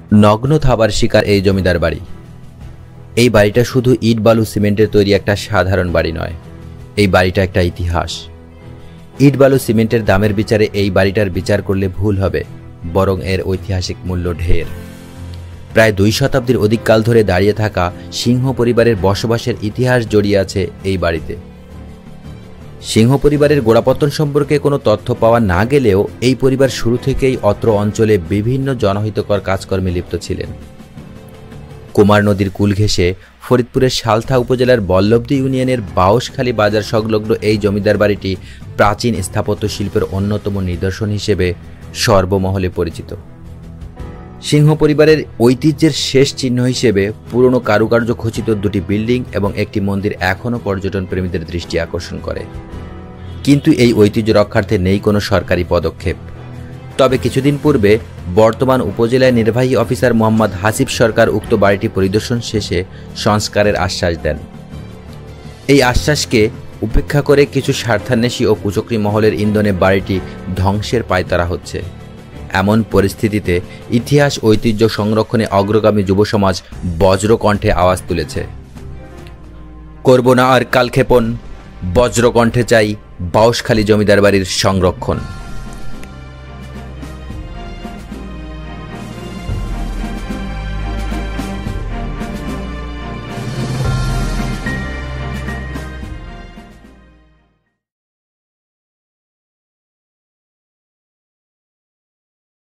নগ্ন থাবার শিকার এই জমিদার বাড়ি। এই বাড়িটা শুধু ইট বালু সিমেন্টের তৈরি একটা সাধারণ বাড়ি নয়, এই বাড়িটা একটা ইতিহাস। ইট বালু সিমেন্টের দামের বিচারে এই বাড়িটার বিচার করলে ভুল হবে, বরং এর ঐতিহাসিক মূল্য ঢের। প্রায় 2 শতাব্দীর অধিক কাল ধরে দাঁড়িয়ে থাকা সিংহ পরিবারের বসবাসের ইতিহাস জড়িয়ে আছে এই বাড়িতে। সিংহ পরিবারের গোড়াপত্তন সম্পর্কে কোনো তথ্য পাওয়া না গেলেও এই পরিবার শুরু থেকেই অত্র অঞ্চলে বিভিন্ন জনহিতকর কাজকর্মে লিপ্ত ছিলেন। কুমার নদীর কূল ঘেঁষে ফরিদপুরের সালথা উপজেলার বল্লভদী ইউনিয়নের বাউশখালী বাজার সংলগ্ন এই জমিদার বাড়িটি প্রাচীন স্থাপত্য শিল্পের অন্যতম নিদর্শন হিসেবে সর্বমহলে পরিচিত। সিংহ পরিবারের ঐতিহ্যের শেষ চিহ্ন হিসেবে পুরনো কারুকার্য খচিত 2টি বিল্ডিং এবং একটি মন্দির এখনও পর্যটন প্রেমীদের দৃষ্টি আকর্ষণ করে। কিন্তু এই ঐতিহ্য রক্ষার্থে নেই কোনো সরকারি পদক্ষেপ। তবে কিছুদিন পূর্বে বর্তমান উপজেলা নির্বাহী অফিসার মোহাম্মদ হাসিব সরকার উক্ত বাড়িটি পরিদর্শন শেষে সংস্কারের আশ্বাস দেন। এই আশ্বাসকে উপেক্ষা করে কিছু স্বার্থান্বেষী ও কুচক্রী মহলের ইন্ধনে বাড়িটি ধ্বংসের পায়তারা হচ্ছে। এমন পরিস্থিতিতে ইতিহাস ঐতিহ্য সংরক্ষণে অগ্রগামী যুব সমাজ বজ্রকণ্ঠে আওয়াজ তুলেছে। করব না আর কালক্ষেপণ, বজ্রকণ্ঠে চাই বাউশখালী জমিদার বাড়ির সংরক্ষণ।